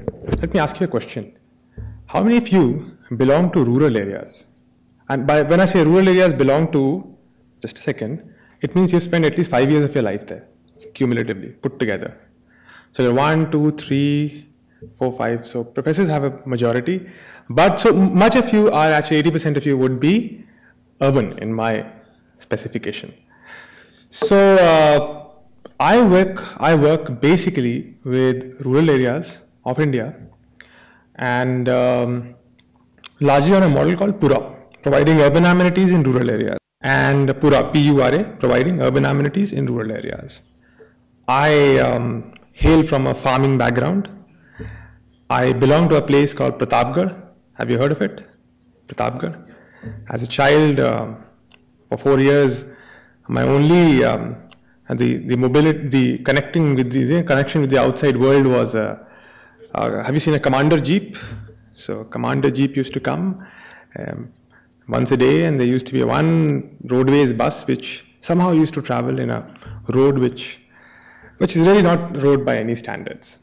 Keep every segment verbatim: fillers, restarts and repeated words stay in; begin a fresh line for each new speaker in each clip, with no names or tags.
let me ask you a question. How many of you belong to rural areas? And by when I say rural areas belong to, just a second, it means you've spent at least five years of your life there, cumulatively, put together. So you're one, two, three, four, five. So professors have a majority. But so much of you are actually, eighty percent of you would be urban in my specification. So uh, I work, I work basically with rural areas of India, and um, largely on a model called Pura, providing urban amenities in rural areas, and Pura, P U R A, providing urban amenities in rural areas. I um, hail from a farming background. I belong to a place called Pratapgarh. Have you heard of it? Pratapgarh. As a child, uh, for four years, my only um, the the mobility, the connecting with the, the connection with the outside world was. Uh, uh, have you seen a commander jeep? So commander jeep used to come um, once a day, and there used to be a one roadways bus which somehow used to travel in a road which which is really not road by any standards.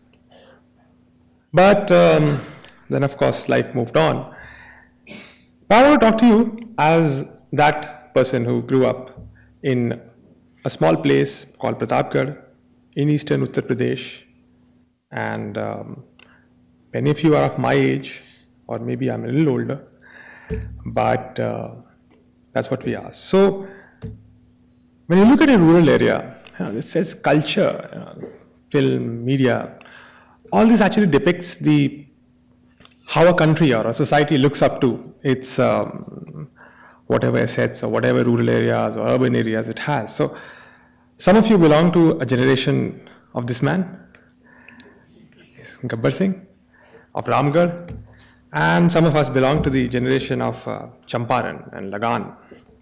But um, then, of course, life moved on. But I want to talk to you as that person who grew up in a small place called Pratapgarh in eastern Uttar Pradesh. And um, many of you are of my age, or maybe I'm a little older, but uh, that's what we are. So when you look at a rural area, you know, it says culture, you know, film, media, all this actually depicts the how a country or a society looks up to its um, whatever assets or whatever rural areas or urban areas it has. So some of you belong to a generation of this man, Gabbar Singh, of Ramgarh, and some of us belong to the generation of uh, Champaran and Lagan.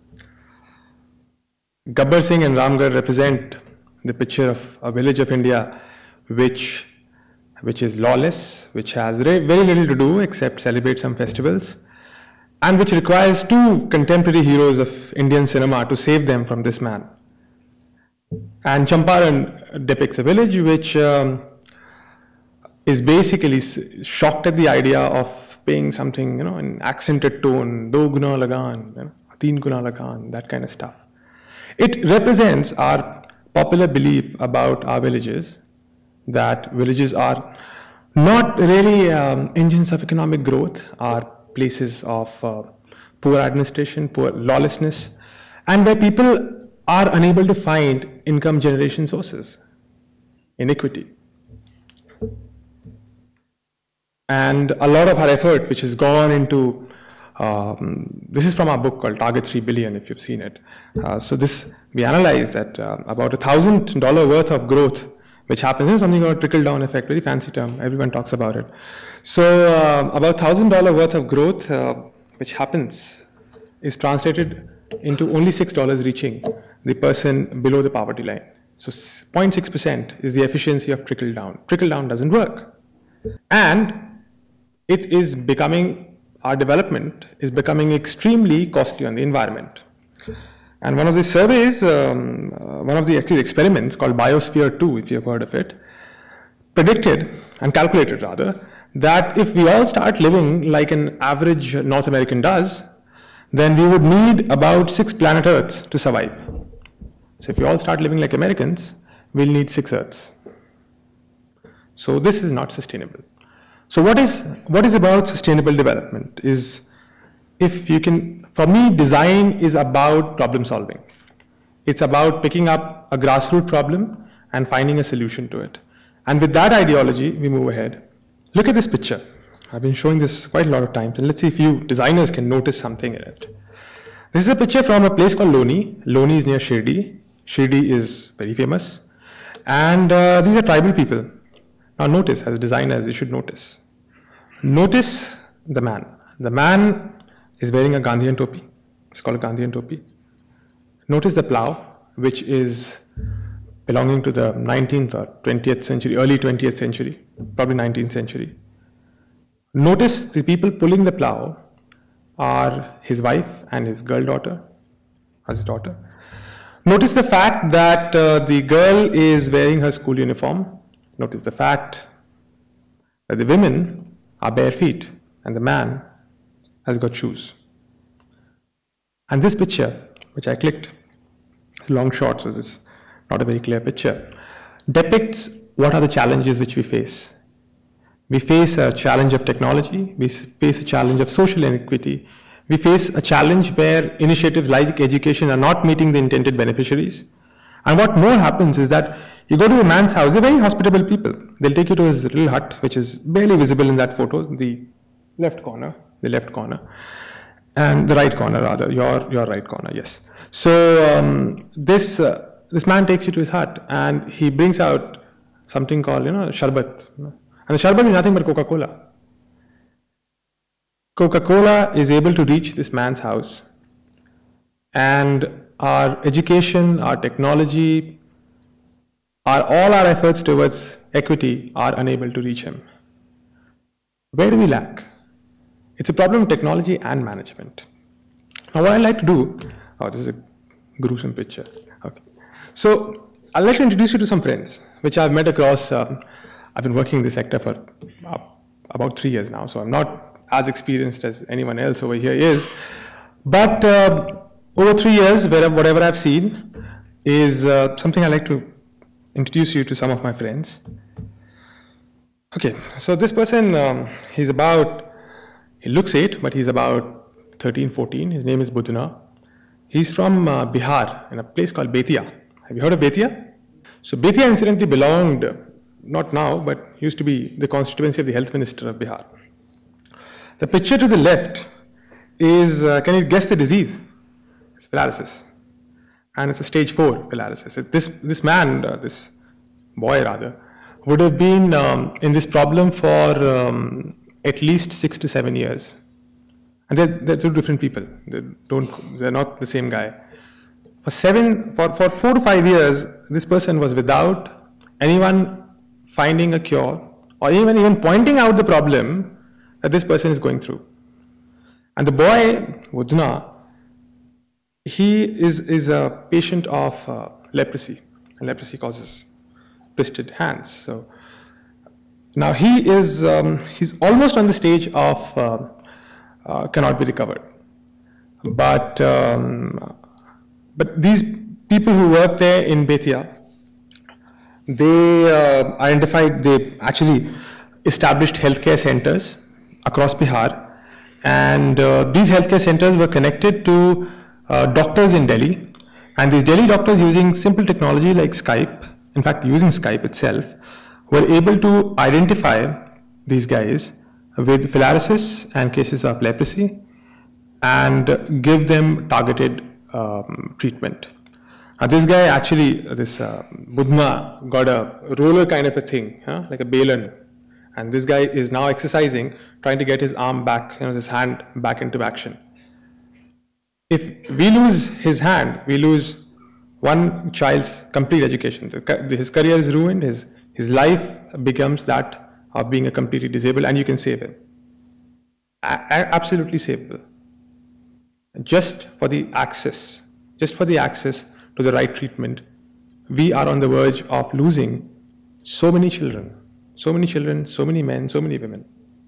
Gabbar Singh and Ramgarh represent the picture of a village of India which which is lawless, which has very little to do except celebrate some festivals, and which requires two contemporary heroes of Indian cinema to save them from this man. And Champaran depicts a village which um, is basically shocked at the idea of paying something, you know, in accented tone, do guna lagan, you know, teen guna lagan, that kind of stuff. It represents our popular belief about our villages, that villages are not really um, engines of economic growth, are places of uh, poor administration, poor lawlessness, and where people are unable to find income generation sources, inequity. And a lot of our effort, which has gone into, um, this is from our book called Target three billion, if you've seen it. Uh, so this, we analyze that uh, about a thousand dollar worth of growth which happens, you know, something called trickle-down effect, very fancy term, everyone talks about it. So uh, about one thousand dollar worth of growth uh, which happens is translated into only six dollars reaching the person below the poverty line. So zero point six percent is the efficiency of trickle-down. Trickle-down doesn't work. And it is becoming, our development is becoming extremely costly on the environment. And one of the surveys, um, uh, one of the actually experiments called Biosphere two, if you've heard of it, predicted and calculated rather, that if we all start living like an average North American does, then we would need about six planet Earths to survive. So if we all start living like Americans, we'll need six Earths. So this is not sustainable. So what is, what is about sustainable development is, if you can, for me, design is about problem solving. It's about picking up a grassroots problem and finding a solution to it. And with that ideology, we move ahead. Look at this picture. I've been showing this quite a lot of times, and let's see if you designers can notice something in it. This is a picture from a place called Loni. Loni is near Shirdi. Shirdi is very famous. And uh, these are tribal people. Now notice, as designers, you should notice. Notice the man. The man is wearing a Gandhian topi. It's called a Gandhian topi. Notice the plow, which is belonging to the nineteenth or twentieth century, early twentieth century, probably nineteenth century. Notice the people pulling the plow are his wife and his girl daughter, his daughter. Notice the fact that uh, the girl is wearing her school uniform. Notice the fact that the women are bare feet and the man has got shoes. And this picture, which I clicked, it's a long shot, so this is not a very clear picture, depicts what are the challenges which we face. We face a challenge of technology, we face a challenge of social inequity, we face a challenge where initiatives like education are not meeting the intended beneficiaries. And what more happens is that you go to a man's house, they're very hospitable people. They'll take you to his little hut, which is barely visible in that photo, the left corner, the left corner, and the right corner rather, your, your right corner, yes. So um, this, uh, this man takes you to his hut and he brings out something called, you know, sharbat. You know? And the sharbat is nothing but Coca-Cola. Coca-Cola is able to reach this man's house, and our education, our technology, our, all our efforts towards equity are unable to reach him. Where do we lack? It's a problem of technology and management. Now what I'd like to do, oh, this is a gruesome picture. Okay. So I'd like to introduce you to some friends, which I've met across, um, I've been working in this sector for uh, about three years now, so I'm not as experienced as anyone else over here is. But uh, over three years, whatever I've seen is uh, something I'd like to introduce you to some of my friends. Okay, so this person, um, he's about, he looks eight, but he's about thirteen, fourteen. His name is Budna. He's from uh, Bihar, in a place called Betia. Have you heard of Betia? So Betia incidentally belonged, not now, but used to be the constituency of the health minister of Bihar. The picture to the left is, uh, can you guess the disease? It's filariasis. And it's a stage four filariasis. This, this man, uh, this boy rather, would have been um, in this problem for um, at least six to seven years. And they're, they're two different people. They don't, they're not the same guy. For seven, for, for four to five years, this person was without anyone finding a cure or even, even pointing out the problem that this person is going through. And the boy, Budna, he is, is a patient of uh, leprosy, and leprosy causes twisted hands. So now he is, um, he's almost on the stage of uh, uh, cannot be recovered. But, um, but these people who work there in Betia, they uh, identified, they actually established healthcare centers across Bihar, and uh, these healthcare centers were connected to uh, doctors in Delhi, and these Delhi doctors, using simple technology like Skype, in fact using Skype itself, were able to identify these guys with filariasis and cases of leprosy and give them targeted um, treatment. Now this guy actually, this uh, Budna, got a roller kind of a thing, huh? Like a balloon. And this guy is now exercising, trying to get his arm back, you know, his hand back into action. If we lose his hand, we lose one child's complete education. The, his career is ruined, his, his life becomes that of being a completely disabled, and you can save him. A absolutely savable. Just for the access, just for the access to the right treatment, we are on the verge of losing so many children. So many children, so many men, so many women.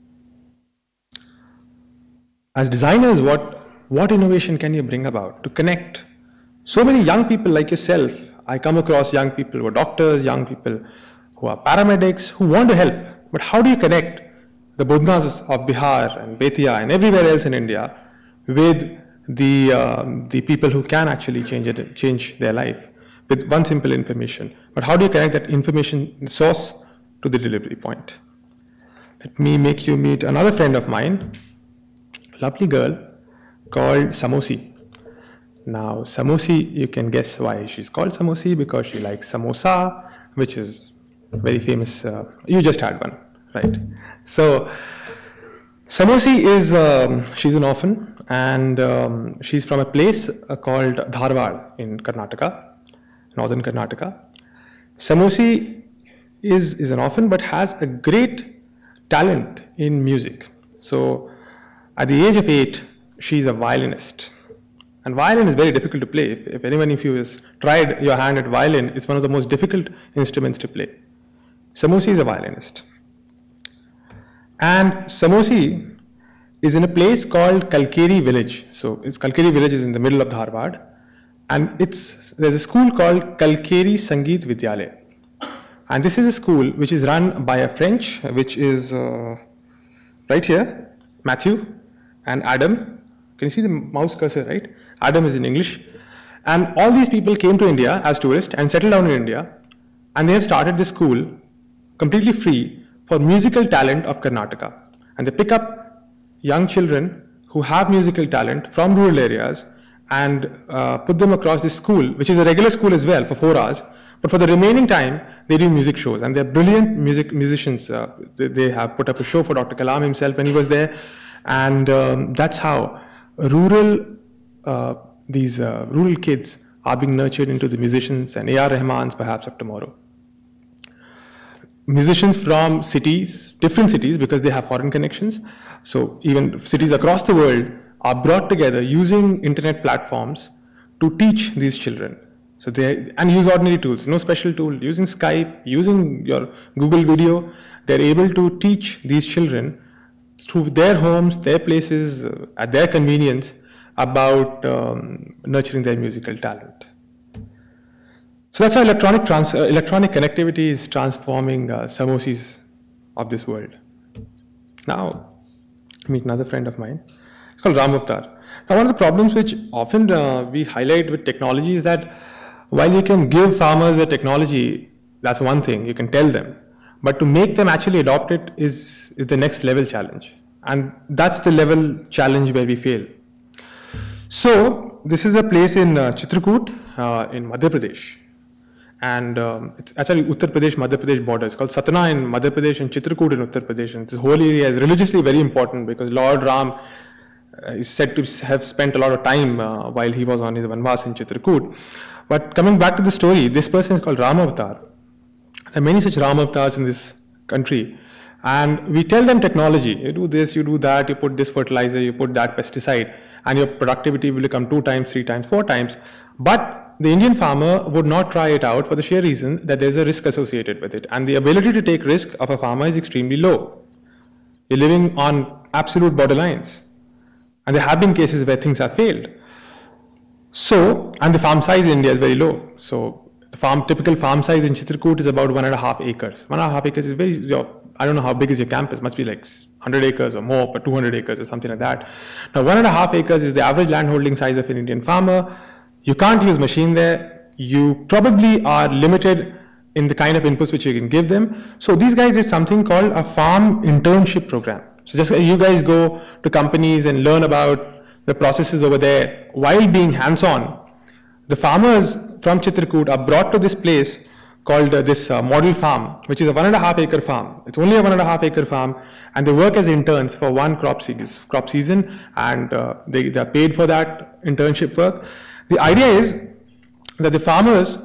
As designers, what, what innovation can you bring about to connect so many young people like yourself? I come across young people who are doctors, young people who are paramedics, who want to help. But how do you connect the Budnas of Bihar and Betia and everywhere else in India with the, uh, the people who can actually change, it, change their life with one simple information? But how do you connect that information source to the delivery point? Let me make you meet another friend of mine, lovely girl called Samosi. Now Samosi, you can guess why she's called Samosi, because she likes samosa, which is very famous. Uh, you just had one, right? So Samosi is, um, she's an orphan, and um, she's from a place uh, called Dharwad in Karnataka, northern Karnataka. Samosi is, is an orphan, but has a great talent in music. So at the age of eight, she's a violinist. And violin is very difficult to play. If, if anyone of you has tried your hand at violin, it's one of the most difficult instruments to play. Samosi is a violinist. And Samosi is in a place called Kalkeri village. So it's Kalkeri village is in the middle of Dharwad. And it's, there's a school called Kalkeri Sangeet Vidyalaya. And this is a school which is run by a French, which is uh, right here, Matthew and Adam. Can you see the mouse cursor, right? Adam is in English. And all these people came to India as tourists and settled down in India. And they have started this school completely free for musical talent of Karnataka. And they pick up young children who have musical talent from rural areas and uh, put them across this school, which is a regular school as well for four hours. But for the remaining time, they do music shows. And they're brilliant music musicians. Uh, they, they have put up a show for Doctor Kalam himself when he was there. And um, that's how rural, uh, these uh, rural kids are being nurtured into the musicians and A R Rahmans perhaps of tomorrow. Musicians from cities, different cities, because they have foreign connections. So even cities across the world are brought together using internet platforms to teach these children. So they, and use ordinary tools, no special tool, using Skype, using your Google video, they're able to teach these children through their homes, their places, uh, at their convenience about um, nurturing their musical talent. So that's how electronic, trans uh, electronic connectivity is transforming uh, Samosis of this world. Now, meet another friend of mine. It's called Ram Avatar. Now, one of the problems which often uh, we highlight with technology is that while you can give farmers the technology, that's one thing, you can tell them. But to make them actually adopt it is, is the next level challenge. And that's the level challenge where we fail. So, this is a place in uh, Chitrakoot uh, in Madhya Pradesh. And um, it's actually Uttar Pradesh, Madhya Pradesh border. It's called Satna in Madhya Pradesh and Chitrakoot in Uttar Pradesh. And this whole area is religiously very important because Lord Ram uh, is said to have spent a lot of time uh, while he was on his Vanvas in Chitrakoot. But coming back to the story, this person is called Ram Avatar. There are many such Ram Avatars in this country. And we tell them technology. You do this, you do that, you put this fertilizer, you put that pesticide, and your productivity will become two times, three times, four times. But the Indian farmer would not try it out for the sheer reason that there's a risk associated with it. And the ability to take risk of a farmer is extremely low. You're living on absolute borderlines. And there have been cases where things have failed. So, and the farm size in India is very low. So, the farm, typical farm size in Chitrakoot is about one and a half acres. One and a half acres is very, your, I don't know how big is your campus, must be like one hundred acres or more, but two hundred acres or something like that. Now, one and a half acres is the average land holding size of an Indian farmer. You can't use machine there. You probably are limited in the kind of inputs which you can give them. So, these guys did something called a farm internship program. So, just you guys go to companies and learn about the processes over there while being hands-on. The farmers from Chitrakoot are brought to this place called uh, this uh, model farm, which is a one and a half acre farm. It's only a one and a half acre farm, and they work as interns for one crop, se crop season, and uh, they, they are paid for that internship work. The idea is that the farmers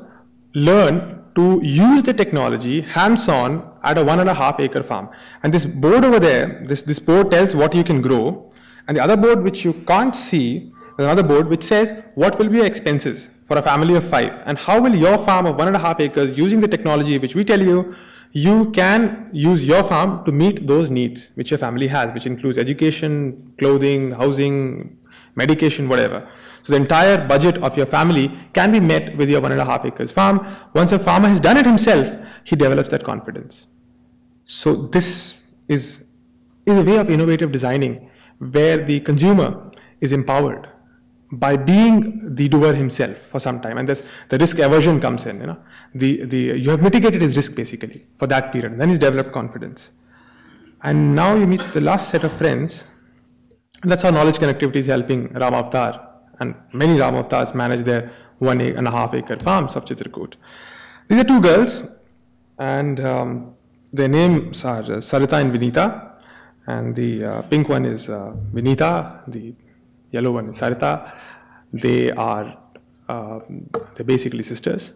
learn to use the technology hands-on at a one and a half acre farm. And this board over there, this, this board tells what you can grow. And the other board which you can't see, there's another board which says what will be your expenses for a family of five and how will your farm of one and a half acres using the technology which we tell you, you can use your farm to meet those needs which your family has, which includes education, clothing, housing, medication, whatever. So the entire budget of your family can be met with your one and a half acres farm. Once a farmer has done it himself, he develops that confidence. So this is, is a way of innovative designing where the consumer is empowered by being the doer himself for some time, and that's the risk aversion comes in. You know, the the you have mitigated his risk basically for that period, and then he's developed confidence. And now you meet the last set of friends, and that's how knowledge connectivity is helping Ram Avatar, and many Ram Avatars manage their one and a half acre farms of Chitrakoot. These are two girls, and um, their names are uh, Sarita and Vinita. And the uh, pink one is uh, Vinita, the yellow one is Sarita. They are uh, they're basically sisters.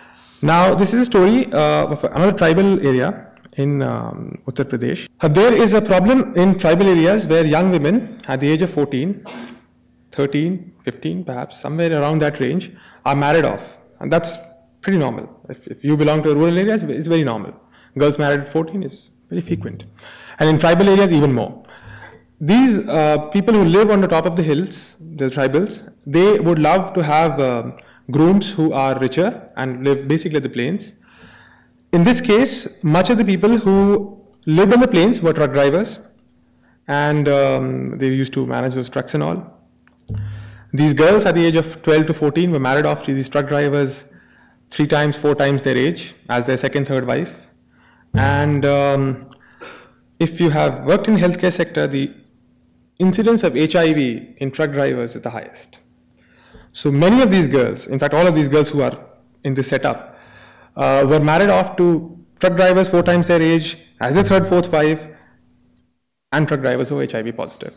Now, this is a story uh, of another tribal area in um, Uttar Pradesh. Uh, there is a problem in tribal areas where young women at the age of fourteen, thirteen, fifteen, perhaps somewhere around that range, are married off. And that's pretty normal. If, if you belong to rural areas, it's very normal. Girls married at fourteen is very frequent. And in tribal areas, even more. These uh, people who live on the top of the hills, the tribals, they would love to have uh, grooms who are richer and live basically at the plains. In this case, much of the people who lived on the plains were truck drivers, and um, they used to manage those trucks and all. These girls at the age of twelve to fourteen were married off to these truck drivers three times, four times their age as their second, third wife. And um, if you have worked in healthcare sector, the incidence of H I V in truck drivers is the highest. So many of these girls, in fact all of these girls who are in this setup, uh, were married off to truck drivers four times their age as a third, fourth wife, and truck drivers who are H I V positive.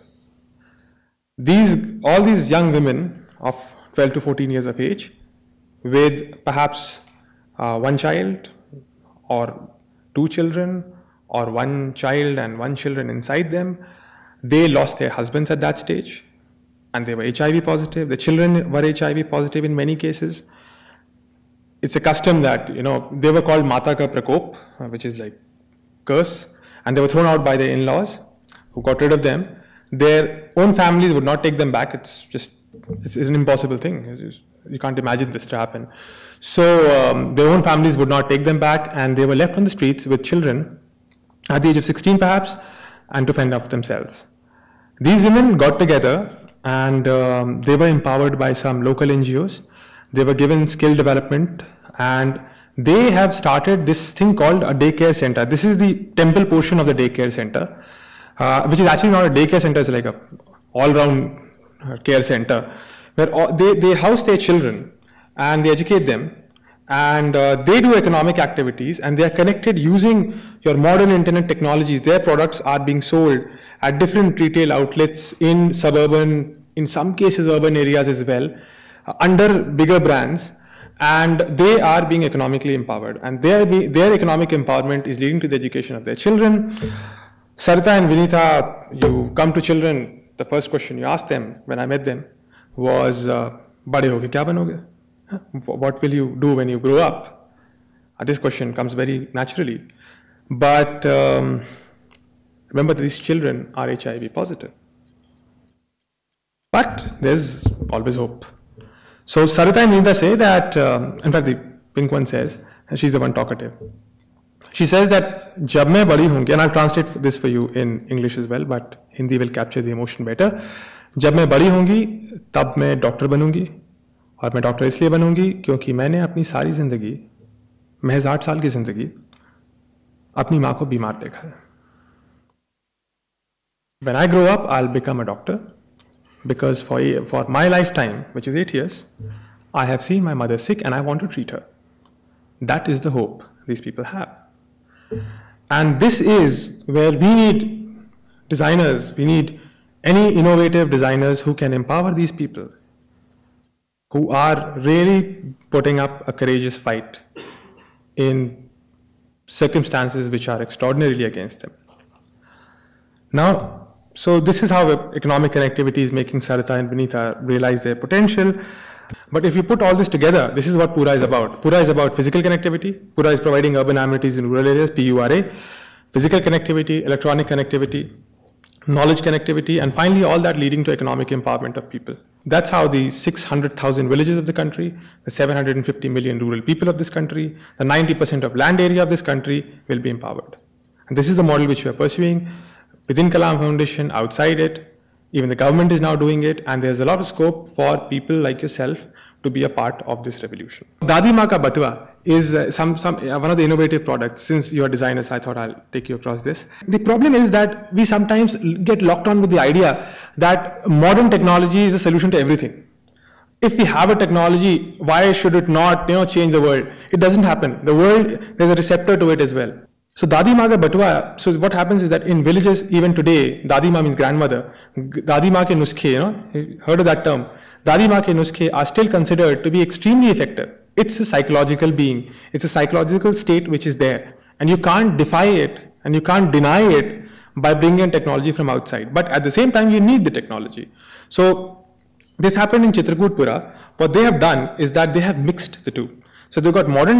These, all these young women of twelve to fourteen years of age with perhaps uh, one child or two children or one child and one children inside them, they lost their husbands at that stage and they were H I V positive. The children were H I V positive in many cases. It's a custom that, you know, they were called Mata Ka Prakop, which is like curse, and they were thrown out by their in-laws who got rid of them. Their own families would not take them back. It's just, it's, it's an impossible thing. It's just, you can't imagine this to happen. So um, their own families would not take them back, and they were left on the streets with children at the age of sixteen perhaps, and to fend off themselves. These women got together and um, they were empowered by some local N G Os. They were given skill development, and they have started this thing called a daycare center. This is the temple portion of the daycare center, uh, which is actually not a daycare center, it's like a all-round care center, where all, they, they house their children and they educate them, and uh, they do economic activities, and they are connected using your modern internet technologies. Their products are being sold at different retail outlets in suburban, in some cases urban areas as well, uh, under bigger brands, and they are being economically empowered, and their, their economic empowerment is leading to the education of their children. Sarita and Vinita, you come to children, the first question you ask them when I met them was, uh, Bade hoge kya banoge? What will you do when you grow up? Uh, this question comes very naturally. But um, remember that these children are H I V positive. But there's always hope. So Sarita and Vinita say that, um, in fact the pink one says, and she's the one talkative. She says that, Jab main badi hongi, and I'll translate this for you in English as well, but Hindi will capture the emotion better. Jab main badi hongi, tab main doctor banungi. और मैं doctor इसलिए बनूंगी क्योंकि मैंने अपनी सारी ज़िंदगी, महज आठ साल की ज़िंदगी, अपनी माँ को बीमार देखा है. When I grow up, I'll become a doctor because for, for my lifetime, which is eight years, I have seen my mother sick and I want to treat her. That is the hope these people have. And this is where we need designers, we need any innovative designers who can empower these people, who are really putting up a courageous fight in circumstances which are extraordinarily against them. Now, so this is how economic connectivity is making Sarita and Vinita realize their potential. But if you put all this together, this is what Pura is about. Pura is about physical connectivity. Pura is providing urban amenities in rural areas, P U R A, physical connectivity, electronic connectivity, knowledge connectivity, and finally all that leading to economic empowerment of people. That's how the six hundred thousand villages of the country, the seven hundred fifty million rural people of this country, the ninety percent of land area of this country will be empowered. And this is the model which we are pursuing within Kalam Foundation, outside it. Even the government is now doing it, and there's a lot of scope for people like yourself to be a part of this revolution. Dadi Ma Ka Batua is uh, some, some, uh, one of the innovative products. Since you are designers, I thought I'll take you across this. The problem is that we sometimes get locked on with the idea that modern technology is a solution to everything. If we have a technology, why should it not, you know, change the world? It doesn't happen. The world, there's a receptor to it as well. So Dadi Ma Ka Batua, so what happens is that in villages even today, Dadi Ma means grandmother. Dadi Ma ke nuskhe, you know, heard of that term? Dadi Ma ke nuskhe are still considered to be extremely effective. It's a psychological being. It's a psychological state which is there. And you can't defy it and you can't deny it by bringing in technology from outside. But at the same time, you need the technology. So this happened in Chitrakoot Pura. What they have done is that they have mixed the two. So they've got modern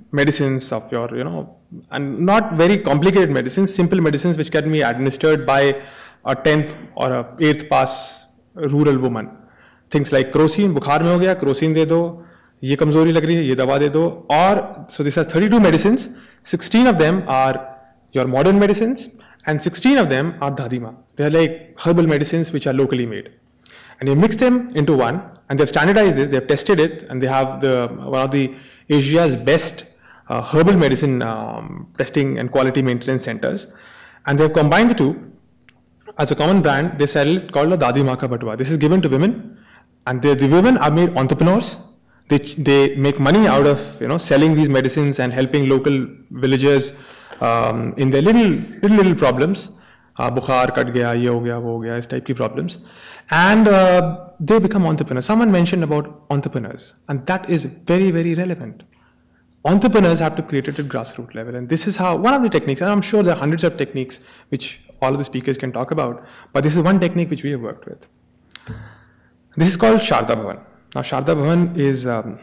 medicines of your, you know, and not very complicated medicines, simple medicines which can be administered by a tenth or a eighth pass rural woman. Things like crocin, bukhar mein ho gaya, crocin de do, ye kamzori lag rahi hai, ye dawa de do. Or, so this has thirty-two medicines, sixteen of them are your modern medicines, and sixteen of them are dadima. They are like herbal medicines which are locally made. And you mix them into one, and they've standardized this, they've tested it, and they have the one of the Asia's best uh, herbal medicine um, testing and quality maintenance centers. And they've combined the two as a common brand. They sell it called a Dadi Maa Ka Batwa. This is given to women, and the, the women are made entrepreneurs. They, they make money out of, you know, selling these medicines and helping local villagers um, in their little, little, little problems. Uh, Bukhar cut gaya, ye ho gaya, wo ho gaya, this type of problems. And uh, they become entrepreneurs. Someone mentioned about entrepreneurs, and that is very, very relevant. Entrepreneurs have to create it at grassroots level, and this is how, one of the techniques, and I'm sure there are hundreds of techniques which all of the speakers can talk about, but this is one technique which we have worked with. This is called Sharda Bhavan. Now, Sharda Bhavan is, um,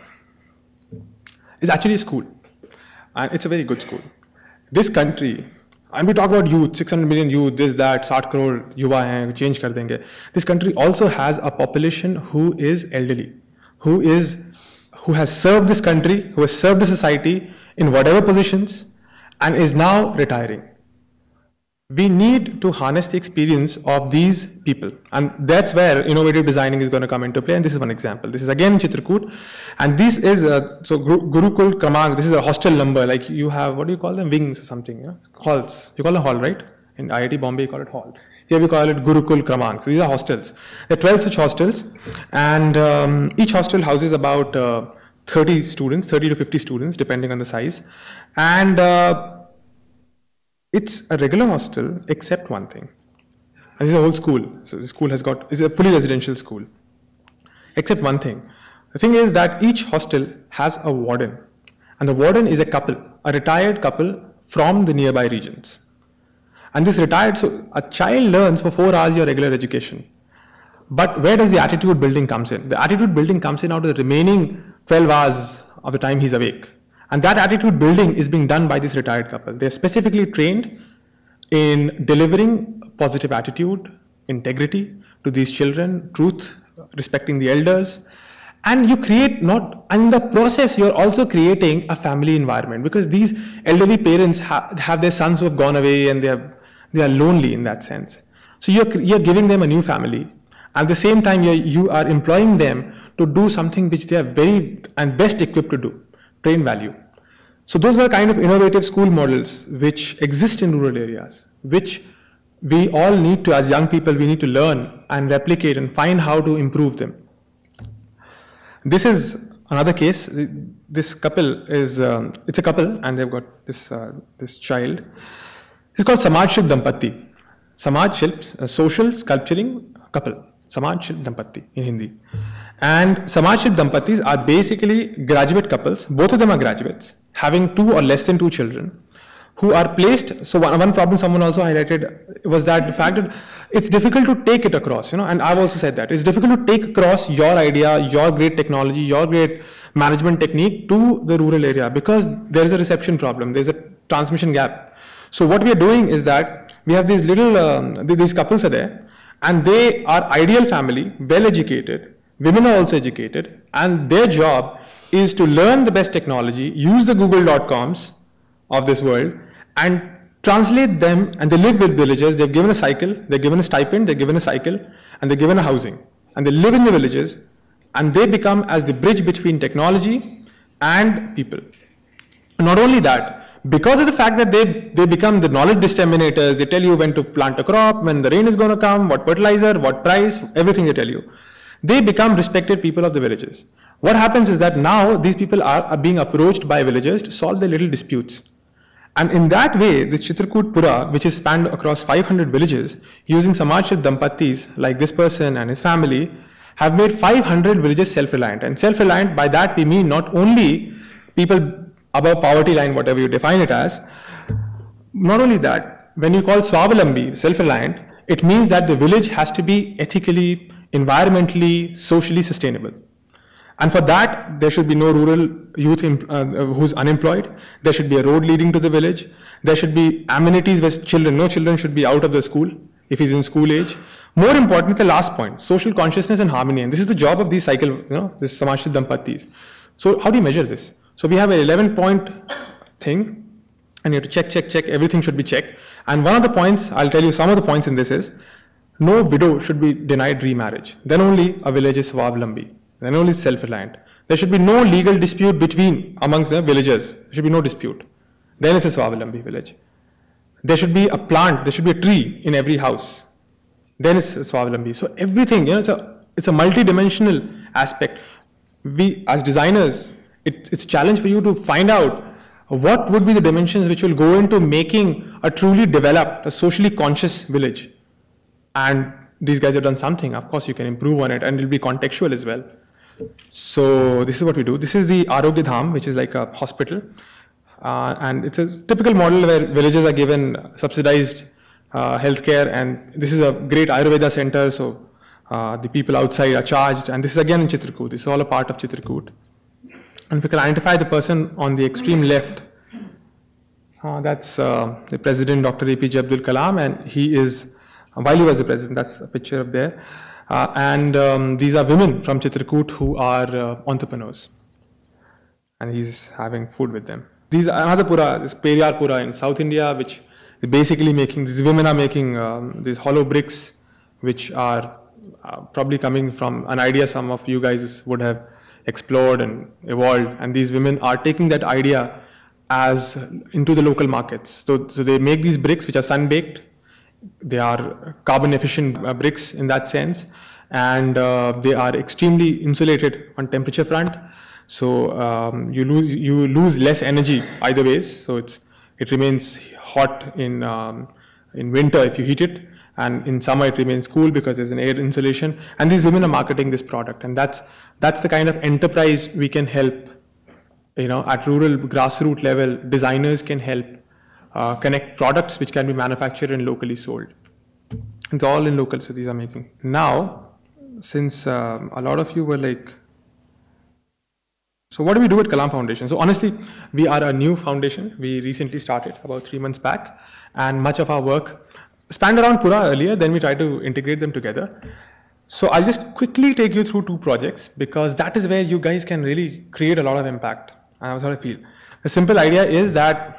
is actually a school, and it's a very good school. This country, and we talk about youth, six hundred million youth, this, that, sixty crore yuva hain, change kar denge. This country also has a population who is elderly, who is, who has served this country, who has served the society in whatever positions, and is now retiring. We need to harness the experience of these people, and that's where innovative designing is going to come into play. And this is one example. This is again in Chitrakoot, and this is uh, so Gurukul Kramank. This is a hostel number. Like you have, what do you call them? Wings or something? Yeah? Halls. You call them hall, right? In I I T Bombay, you call it hall. Here we call it Gurukul Kramank. So these are hostels. There are twelve such hostels, and um, each hostel houses about uh, thirty students, thirty to fifty students, depending on the size, and uh, it's a regular hostel except one thing. And this is a whole school. So the school has got, it's a fully residential school. Except one thing. The thing is that each hostel has a warden. And the warden is a couple, a retired couple from the nearby regions. And this retired, so a child learns for four hours your regular education. But where does the attitude building comes in? The attitude building comes in out of the remaining twelve hours of the time he's awake. And that attitude building is being done by this retired couple. They're specifically trained in delivering positive attitude, integrity to these children, truth, respecting the elders. And you create not, and in the process, you're also creating a family environment, because these elderly parents ha have their sons who have gone away, and they are, they are lonely in that sense. So you're, you're giving them a new family. At the same time, you're, you are employing them to do something which they are very and best equipped to do. Train value. So those are kind of innovative school models which exist in rural areas, which we all need to, as young people, we need to learn and replicate and find how to improve them. This is another case. This couple is, um, it's a couple, and they've got this, uh, this child. It's called Samaj Shilp Dampati. Samaj Shilp, uh, social sculpturing couple. Samaj Shilp Dampati in Hindi. And Samaj Shilp Dampatis are basically graduate couples, both of them are graduates, having two or less than two children, who are placed. So one, one problem someone also highlighted was that the fact that it's difficult to take it across, you know, and I've also said that. It's difficult to take across your idea, your great technology, your great management technique to the rural area, because there's a reception problem, there's a transmission gap. So what we are doing is that we have these little, um, these couples are there, and they are ideal family, well educated. Women are also educated, and their job is to learn the best technology, use the Google dot coms of this world, and translate them, and they live with villagers. They're given a cycle, they're given a stipend, they're given a cycle, and they're given a housing. And they live in the villages, and they become as the bridge between technology and people. Not only that, because of the fact that they, they become the knowledge disseminators, they tell you when to plant a crop, when the rain is going to come, what fertilizer, what price, everything they tell you. They become respected people of the villages. What happens is that now these people are, are being approached by villagers to solve their little disputes. And in that way, the Chitrakoot Pura, which is spanned across five hundred villages, using Samaj Shilp Dampatis like this person and his family, have made five hundred villages self-reliant. And self-reliant, by that we mean not only people above poverty line, whatever you define it as. Not only that, when you call Swavalambi, self-reliant, it means that the village has to be ethically, environmentally, socially sustainable. And for that, there should be no rural youth uh, who's unemployed. There should be a road leading to the village. There should be amenities where children, no children should be out of the school if he's in school age. More importantly, the last point, social consciousness and harmony. And this is the job of these cycle, you know, this Samashit Dampatis. So how do you measure this? So we have an eleven point thing, and you have to check, check, check, everything should be checked. And one of the points, I'll tell you some of the points in this is, no widow should be denied remarriage. Then only a village is swavlambi. Then only self-reliant. There should be no legal dispute between amongst the villagers. There should be no dispute. Then it's a swavlambi village. There should be a plant, there should be a tree in every house. Then it's a swavlambi. So everything, you know, it's a, it's a multi-dimensional aspect. We, as designers, it, it's a challenge for you to find out what would be the dimensions which will go into making a truly developed, a socially conscious village. And these guys have done something. Of course, you can improve on it, and it will be contextual as well. So this is what we do. This is the Arogya Dham, which is like a hospital. Uh, and it's a typical model where villages are given subsidized uh, healthcare. And this is a great Ayurveda center. So uh, the people outside are charged. And this is again in Chitrakoot. This is all a part of Chitrakoot. And if you can identify the person on the extreme left, uh, that's uh, the President, Doctor A P J Abdul Kalam. And he is, while he was the president, that's a picture up there. Uh, and um, these are women from Chitrakoot who are uh, entrepreneurs. And he's having food with them. These are another pura, this Periyar Pura in South India, which is basically making, these women are making um, these hollow bricks, which are uh, probably coming from an idea some of you guys would have explored and evolved. And these women are taking that idea as into the local markets. So, so they make these bricks which are sun-baked. They are carbon efficient uh, bricks in that sense, and uh, they are extremely insulated on temperature front. So um, you lose you lose less energy either ways. So it's it remains hot in um, in winter if you heat it, and in summer it remains cool because there's an air insulation. And these women are marketing this product, and that's that's the kind of enterprise we can help. You know, at rural grassroots level, designers can help. Uh, connect products which can be manufactured and locally sold. It's all in local, so these are making. Now, since um, a lot of you were like, so what do we do at Kalam Foundation? So honestly, we are a new foundation. We recently started about three months back, and much of our work spanned around Pura earlier, then we try to integrate them together. So I'll just quickly take you through two projects because that is where you guys can really create a lot of impact. And that's what I feel. The simple idea is that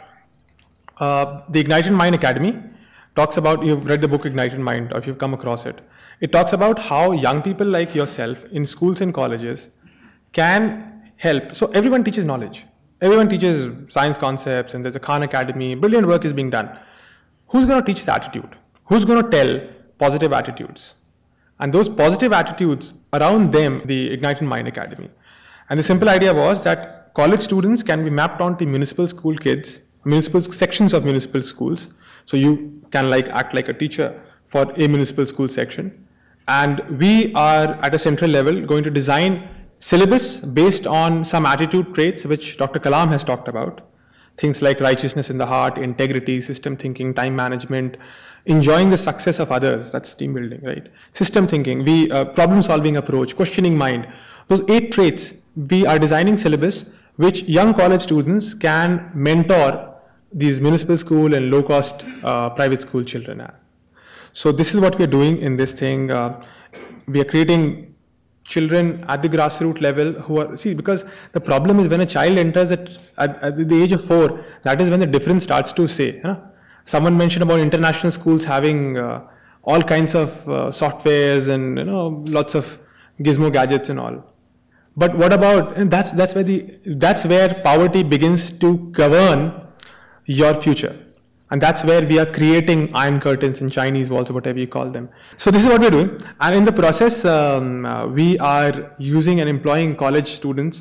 Uh, the Ignited Mind Academy talks about, you've read the book Ignited Mind, or if you've come across it. It talks about how young people like yourself in schools and colleges can help. So everyone teaches knowledge. Everyone teaches science concepts, and there's a Khan Academy, brilliant work is being done. Who's going to teach the attitude? Who's going to tell positive attitudes? And those positive attitudes, around them, the Ignited Mind Academy. And the simple idea was that college students can be mapped onto municipal school kids, municipal sections of municipal schools. So you can like act like a teacher for a municipal school section. And we are at a central level going to design syllabus based on some attitude traits which Doctor Kalam has talked about. Things like righteousness in the heart, integrity, system thinking, time management, enjoying the success of others. That's team building, right? System thinking, we uh, problem solving approach, questioning mind. Those eight traits, we are designing syllabus which young college students can mentor these municipal school and low-cost uh, private school children at. So this is what we are doing in this thing. Uh, we are creating children at the grassroots level who are, see, because the problem is when a child enters at, at, at the age of four, that is when the difference starts to say. You know? Someone mentioned about international schools having uh, all kinds of uh, softwares and you know lots of gizmo gadgets and all. But what about, and that's, that's, where the, that's where poverty begins to govern your future. And that's where we are creating iron curtains in Chinese walls or whatever you call them. So this is what we're doing. And in the process, um, uh, we are using and employing college students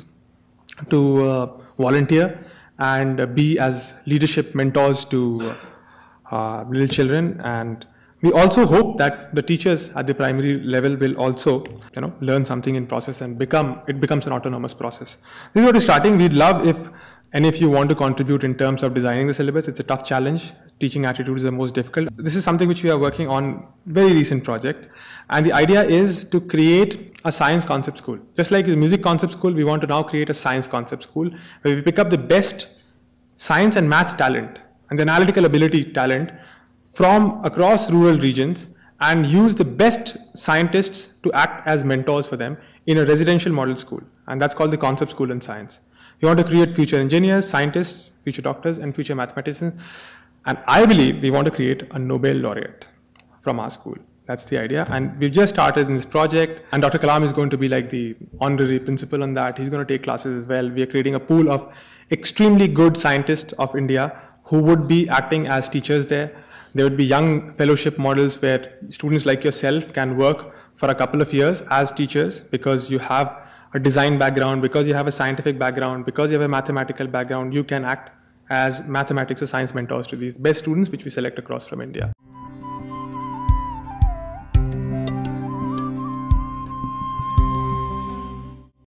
to uh, volunteer and uh, be as leadership mentors to uh, little children. And we also hope that the teachers at the primary level will also, you know, learn something in process and become, it becomes an autonomous process. This is what is starting. We'd love if Any of you want to contribute in terms of designing the syllabus, it's a tough challenge. Teaching attitude is the most difficult. This is something which we are working on, very recent project. And the idea is to create a science concept school. Just like the music concept school, we want to now create a science concept school where we pick up the best science and math talent and the analytical ability talent from across rural regions and use the best scientists to act as mentors for them in a residential model school. And that's called the concept school in science. We want to create future engineers, scientists, future doctors, and future mathematicians. And I believe we want to create a Nobel laureate from our school. That's the idea. And we've just started in this project. And Doctor Kalam is going to be like the honorary principal on that. He's going to take classes as well. We are creating a pool of extremely good scientists of India who would be acting as teachers there. There would be young fellowship models where students like yourself can work for a couple of years as teachers because you have a design background, because you have a scientific background, because you have a mathematical background, you can act as mathematics or science mentors to these best students which we select across from India.